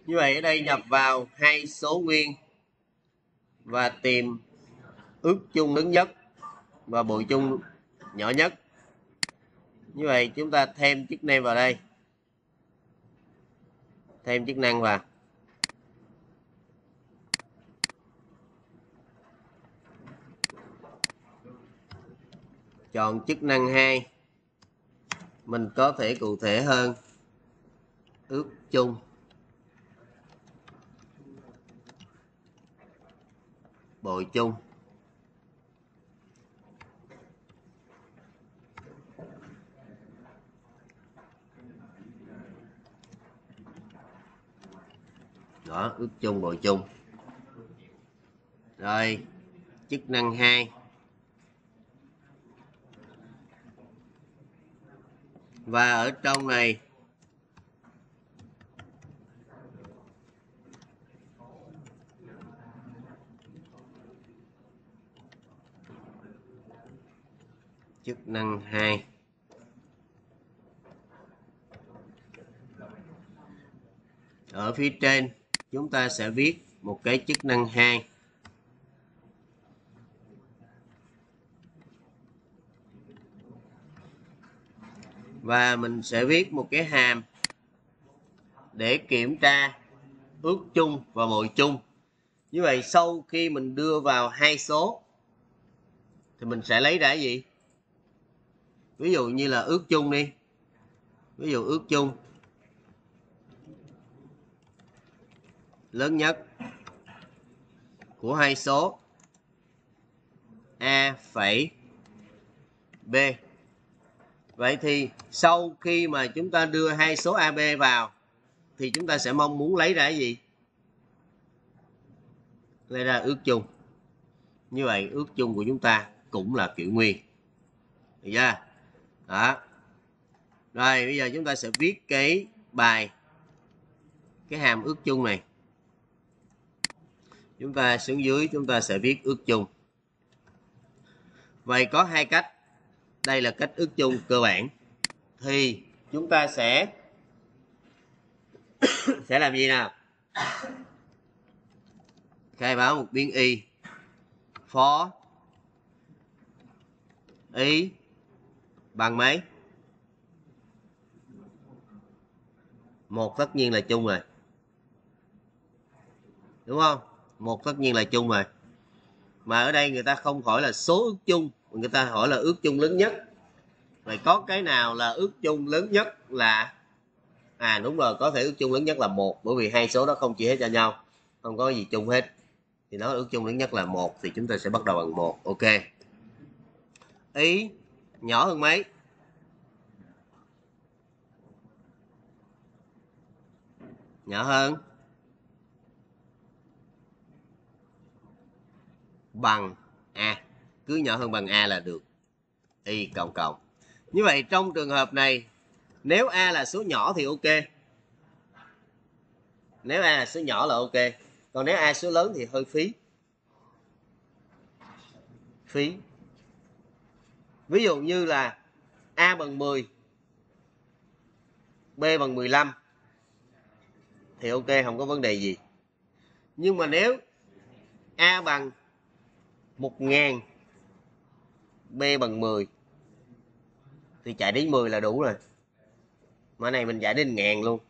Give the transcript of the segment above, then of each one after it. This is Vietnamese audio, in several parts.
Như vậy ở đây nhập vào hai số nguyên và tìm ước chung lớn nhất và bội chung nhỏ nhất. Như vậy chúng ta thêm chức năng vào đây. Thêm chức năng vào. Chọn chức năng 2. Mình có thể cụ thể hơn. Ước chung. Bội chung. Đó, ước chung bội chung. Rồi, chức năng 2. Và ở trong này chức năng 2. Ở phía trên chúng ta sẽ viết một cái chức năng 2. Và mình sẽ viết một cái hàm để kiểm tra ước chung và bội chung. Như vậy sau khi mình đưa vào hai số thì mình sẽ lấy ra cái gì? Ví dụ như là ước chung đi. Ví dụ ước chung lớn nhất của hai số A phẩy B. Vậy thì sau khi mà chúng ta đưa hai số AB vào thì chúng ta sẽ mong muốn lấy ra cái gì? Lấy ra ước chung. Như vậy ước chung của chúng ta cũng là kiểu nguyên. Được chưa? Đó. Rồi bây giờ chúng ta sẽ viết cái bài, cái hàm ước chung này. Chúng ta xuống dưới chúng ta sẽ viết ước chung. Vậy có hai cách. Đây là cách ước chung cơ bản. Thì chúng ta sẽ làm gì nào? Khai báo một biến y. For y bằng mấy? 1 tất nhiên là chung rồi. Đúng không? 1 tất nhiên là chung rồi. Mà ở đây người ta không hỏi là số ước chung, người ta hỏi là ước chung lớn nhất. Vậy có cái nào là ước chung lớn nhất là... đúng rồi, có thể ước chung lớn nhất là 1, bởi vì hai số đó không chia hết cho nhau, không có gì chung hết. Thì nó ước chung lớn nhất là 1 thì chúng ta sẽ bắt đầu bằng 1. Ok. Y nhỏ hơn mấy? Nhỏ hơn bằng A. Cứ nhỏ hơn bằng A là được. Y cộng cộng. Như vậy trong trường hợp này, nếu A là số nhỏ thì ok. Nếu A là số nhỏ là ok. Còn nếu A số lớn thì hơi phí. Phí. Ví dụ như là A bằng 10, B bằng 15 thì ok, không có vấn đề gì. Nhưng mà nếu A bằng 1000, B bằng 10 thì chạy đến 10 là đủ rồi. Mà này mình chạy đến 1000 luôn.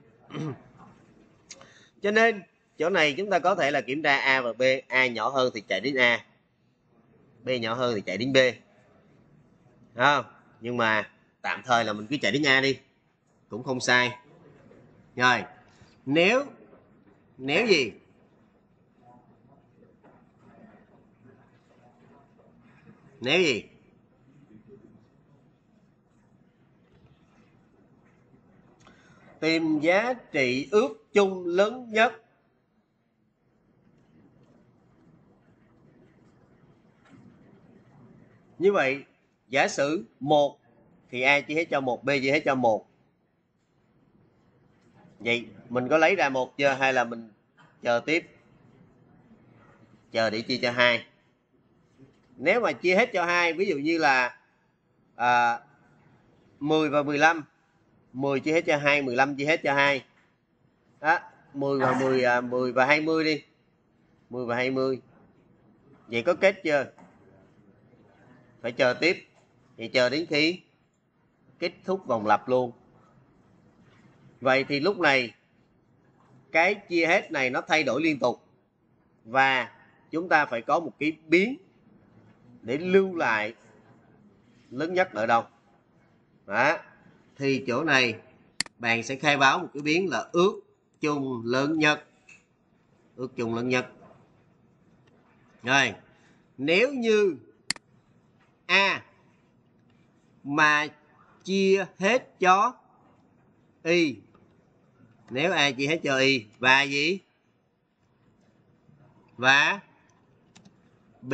Cho nên chỗ này chúng ta có thể là kiểm tra A và B. A nhỏ hơn thì chạy đến A, B nhỏ hơn thì chạy đến B. Không? Nhưng mà tạm thời là mình cứ chạy đến A đi, cũng không sai. Rồi, nếu gì? Nếu gì? Tìm giá trị ước chung lớn nhất. Như vậy, giả sử 1 thì A chia hết cho 1, B chia hết cho 1. Vậy mình có lấy ra 1 chưa hay là mình chờ tiếp? Chờ để chia cho 2. Nếu mà chia hết cho 2, ví dụ như là 10 và 15, 10 chia hết cho 2, 15 chia hết cho 2. Đó, 10 và 10 10 và 20 đi. 10 và 20. Vậy có kết chưa? Phải chờ tiếp. Vậy chờ đến khi kết thúc vòng lặp luôn. Vậy thì lúc này cái chia hết này nó thay đổi liên tục. Và chúng ta phải có một cái biến để lưu lại lớn nhất ở đâu. Đó. Thì chỗ này bạn sẽ khai báo một cái biến là ước chung lớn nhất. Ước chung lớn nhất. Rồi, nếu như A mà chia hết cho Y, nếu A chia hết cho Y và gì? Và B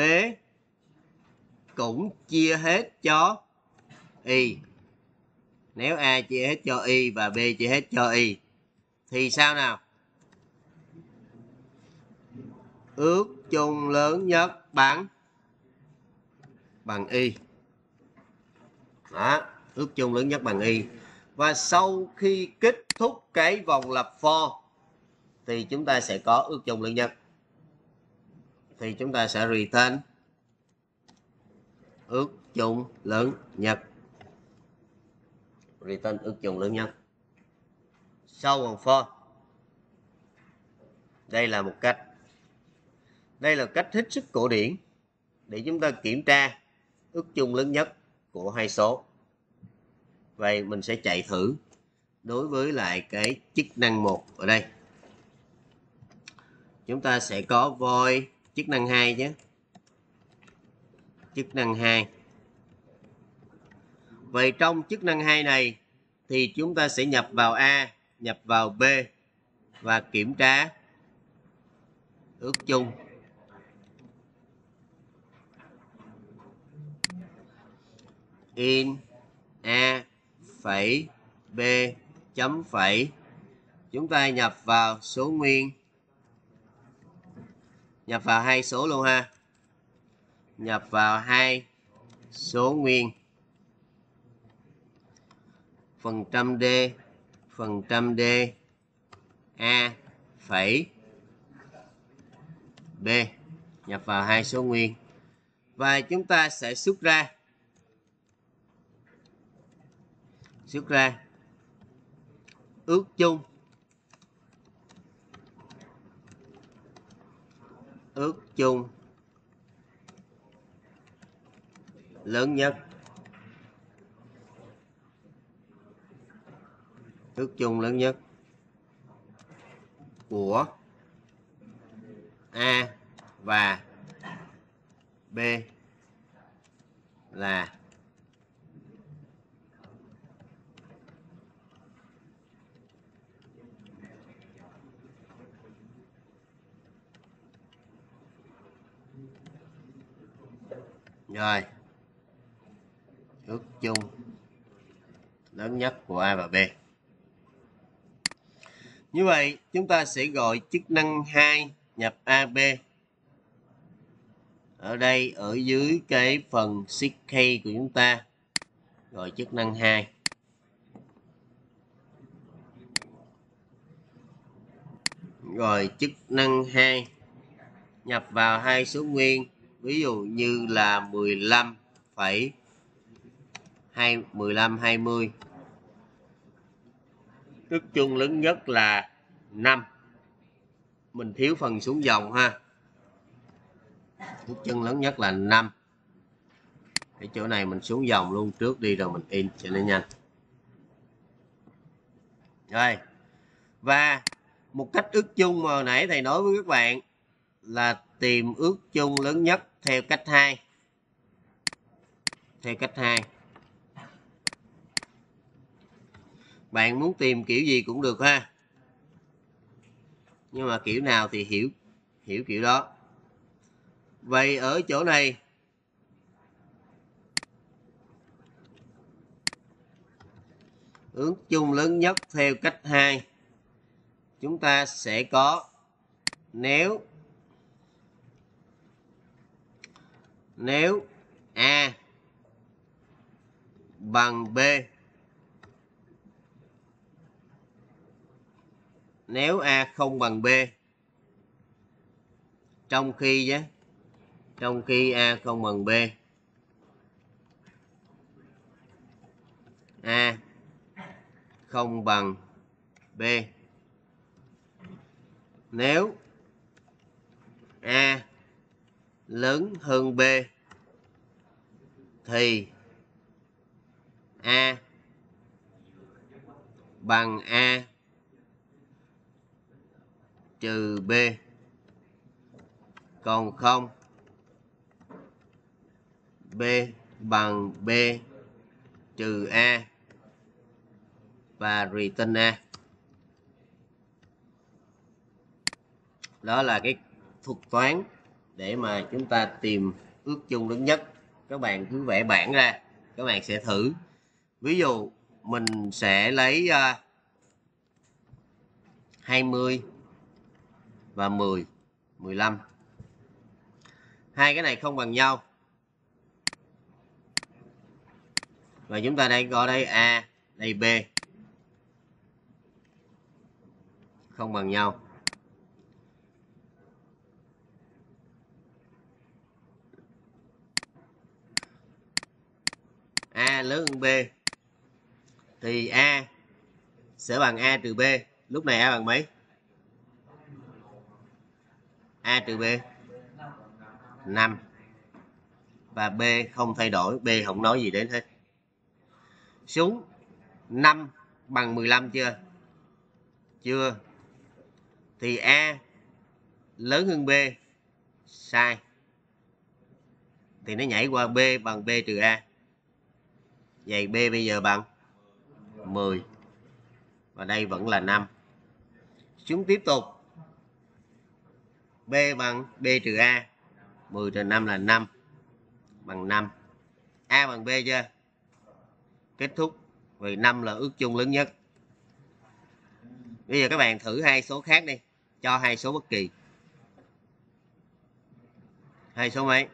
cũng chia hết cho Y. Nếu A chia hết cho Y và B chia hết cho Y thì sao nào? Ước chung lớn nhất bằng Y. Đó, ước chung lớn nhất bằng Y. Và sau khi kết thúc cái vòng lặp for thì chúng ta sẽ có ước chung lớn nhất. Thì chúng ta sẽ return ước chung lớn nhất. Return ước chung lớn nhất. Sau vòng for. Đây là một cách. Đây là cách hết sức cổ điển để chúng ta kiểm tra ước chung lớn nhất của hai số. Vậy mình sẽ chạy thử đối với lại cái chức năng 1 ở đây. Chúng ta sẽ có void chức năng 2 nhé. Chức năng 2. Vậy trong chức năng 2 này thì chúng ta sẽ nhập vào A, nhập vào B và kiểm tra ước chung. In A phẩy B chấm phẩy. Chúng ta nhập vào số nguyên. Nhập vào hai số luôn ha. Nhập vào hai số nguyên. Phần trăm D A phẩy B. Nhập vào hai số nguyên. Và chúng ta sẽ xuất ra ước chung lớn nhất. Ước chung lớn nhất của A và B là rồi. Ước chung lớn nhất của A và B. Như vậy chúng ta sẽ gọi chức năng 2 nhập AB. Ở đây ở dưới cái phần shift key của chúng ta gọi chức năng 2. Rồi chức năng 2 nhập vào hai số nguyên, ví dụ như là 15 20. Ước chung lớn nhất là 5. Mình thiếu phần xuống dòng ha. Ước chung lớn nhất là 5. Cái chỗ này mình xuống dòng luôn trước đi rồi mình in cho nó nhanh. Rồi. Và một cách ước chung mà hồi nãy thầy nói với các bạn là tìm ước chung lớn nhất theo cách 2. Theo cách 2. Bạn muốn tìm kiểu gì cũng được ha. Nhưng mà kiểu nào thì hiểu kiểu đó. Vậy ở chỗ này ước chung lớn nhất theo cách 2. Chúng ta sẽ có nếu A bằng B nếu A không bằng B, trong khi A không bằng B, A không bằng B, nếu A lớn hơn B thì A bằng A trừ B, còn không B bằng B trừ A và return A. Đó là cái thuật toán để mà chúng ta tìm ước chung lớn nhất. Các bạn cứ vẽ bảng ra, các bạn sẽ thử. Ví dụ mình sẽ lấy 20 và 10, 15. Hai cái này không bằng nhau. Và chúng ta đây có đây A, đây B. Không bằng nhau. A lớn hơn B thì A sẽ bằng A trừ B. Lúc này A bằng mấy? A trừ B 5. Và B không thay đổi, B không nói gì đến hết. Xuống 5 bằng 15 chưa? Chưa. Thì A lớn hơn B. Sai. Thì nó nhảy qua B bằng B trừ A. Vậy B bây giờ bằng 10. Và đây vẫn là 5. Xuống tiếp tục. B bằng B trừ A. 10 trừ 5 là 5. Bằng 5. A bằng B chưa? Kết thúc. Vì 5 là ước chung lớn nhất. Bây giờ các bạn thử hai số khác đi. Cho hai số bất kỳ. Hai số mấy?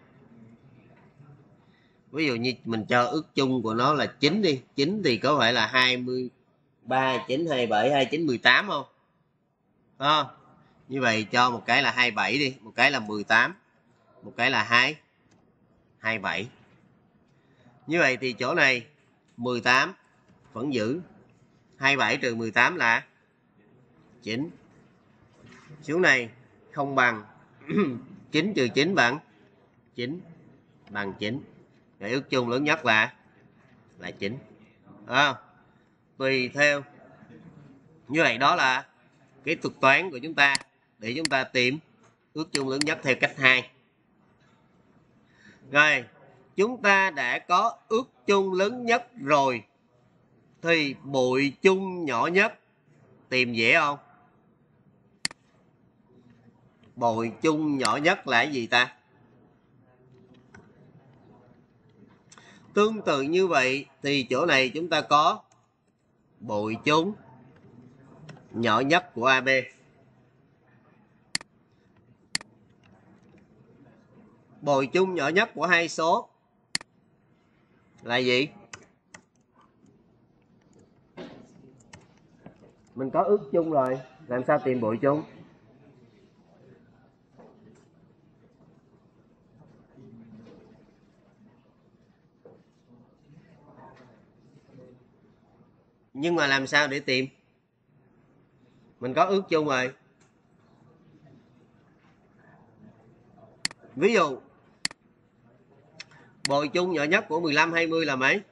Ví dụ như mình cho ước chung của nó là 9 đi. 9 thì có phải là 23, 9, 27, 29, 18 không? Không? Như vậy cho một cái là 27 đi. Một cái là 18. Một cái là 27. Như vậy thì chỗ này 18 vẫn giữ. 27 trừ 18 là 9. Xuống này không bằng 9 trừ 9 bằng 9. Bằng 9. Vậy ước chung lớn nhất là 9. Tùy theo. Như vậy đó là cái thuật toán của chúng ta để chúng ta tìm ước chung lớn nhất theo cách 2. Rồi, chúng ta đã có ước chung lớn nhất rồi thì bội chung nhỏ nhất tìm dễ không? Bội chung nhỏ nhất là cái gì ta? Tương tự như vậy thì chỗ này chúng ta có bội chung nhỏ nhất của AB. Bội chung nhỏ nhất của hai số là gì? Mình có ước chung rồi, làm sao tìm bội chung? Nhưng mà làm sao để tìm? Mình có ước chung rồi. Ví dụ bội chung nhỏ nhất của 15, 20 là mấy?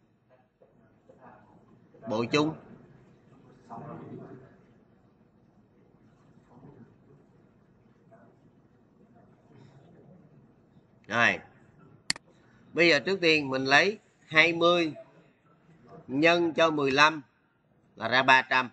Bội chung rồi. Bây giờ trước tiên mình lấy 20 nhân cho 15 là ra 300.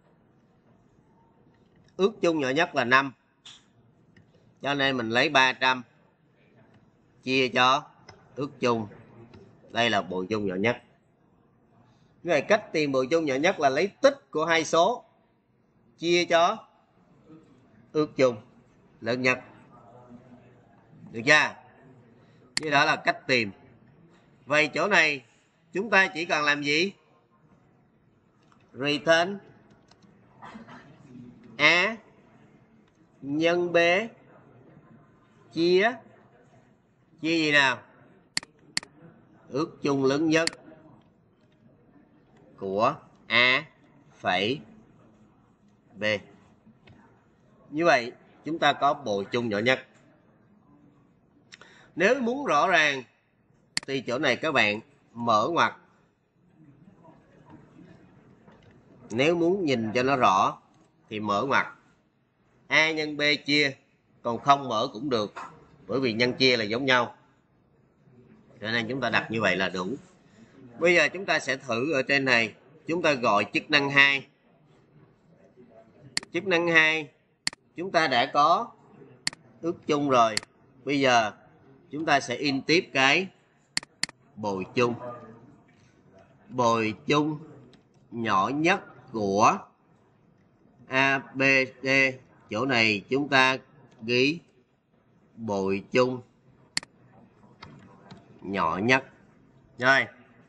Ước chung nhỏ nhất là 5. Cho nên mình lấy 300 chia cho ước chung. Đây là bội chung nhỏ nhất. Như vậy cách tìm bội chung nhỏ nhất là lấy tích của hai số chia cho ước chung lớn nhất. Được chưa? Như đó là cách tìm. Vậy chỗ này chúng ta chỉ cần làm gì? Return A nhân B chia gì nào? Ước chung lớn nhất của A phẩy B. Như vậy chúng ta có bội chung nhỏ nhất. Nếu muốn rõ ràng thì chỗ này các bạn mở ngoặc. Nếu muốn nhìn cho nó rõ thì mở ngoặc. A nhân B chia, còn không mở cũng được, bởi vì nhân chia là giống nhau. Cho nên chúng ta đặt như vậy là đủ. Bây giờ chúng ta sẽ thử ở trên này. Chúng ta gọi chức năng 2. Chức năng 2 chúng ta đã có ước chung rồi. Bây giờ chúng ta sẽ in tiếp cái bội chung. Bội chung nhỏ nhất của A, B, D. Chỗ này chúng ta ghi bội chung nhỏ nhất. Rồi.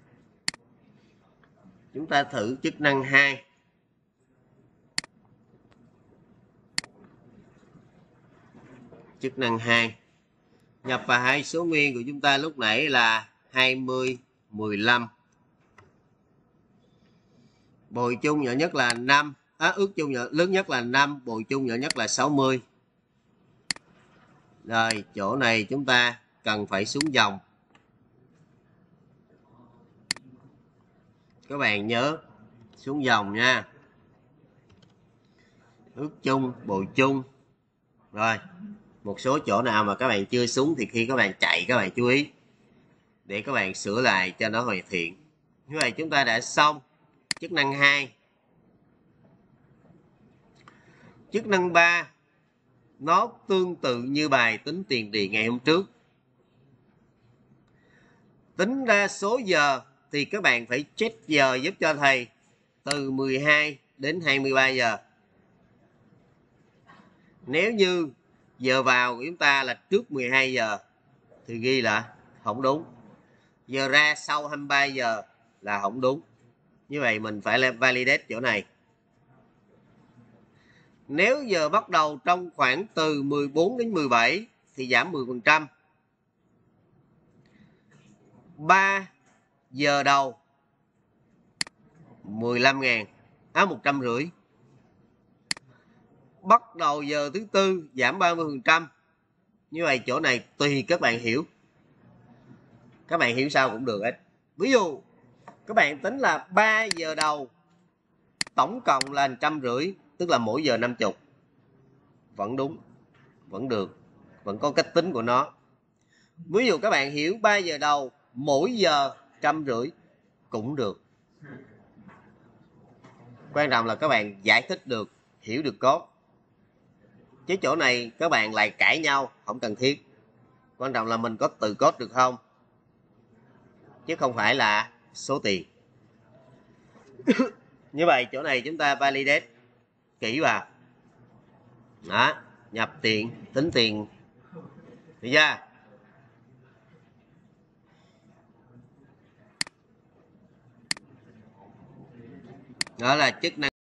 Chúng ta thử chức năng 2. Chức năng 2. Nhập vào hai số nguyên của chúng ta lúc nãy là 20, 15. Bội chung nhỏ nhất là 5. Ước chung lớn nhất là 5. Bội chung nhỏ nhất là 60. Rồi, chỗ này chúng ta cần phải xuống dòng. Các bạn nhớ xuống dòng nha. Ước chung, bội chung. Rồi, một số chỗ nào mà các bạn chưa xuống thì khi các bạn chạy các bạn chú ý để các bạn sửa lại cho nó hoàn thiện. Như vậy chúng ta đã xong chức năng 2. Chức năng 3 nó tương tự như bài tính tiền điện ngày hôm trước. Tính ra số giờ thì các bạn phải check giờ giúp cho thầy từ 12 đến 23 giờ. Nếu như giờ vào của chúng ta là trước 12 giờ thì ghi là không đúng. Giờ ra sau 23 giờ là không đúng. Như vậy mình phải validate chỗ này. Nếu giờ bắt đầu trong khoảng từ 14 đến 17 thì giảm 10%. 3 giờ đầu 15.000, 150. Bắt đầu giờ thứ tư giảm 30%. Như vậy chỗ này tùy các bạn hiểu. Các bạn hiểu sao cũng được hết. Ví dụ các bạn tính là 3 giờ đầu tổng cộng là 150, tức là mỗi giờ 50. Vẫn đúng, vẫn được, vẫn có cách tính của nó. Ví dụ các bạn hiểu 3 giờ đầu mỗi giờ 150 cũng được. Quan trọng là các bạn giải thích được, hiểu được code. Chứ chỗ này các bạn lại cãi nhau, không cần thiết. Quan trọng là mình có tự code được không? Chứ không phải là số tiền. Như vậy chỗ này chúng ta validate kỹ vào. Đó, nhập tiền, tính tiền. Được chưa? Đó là chức năng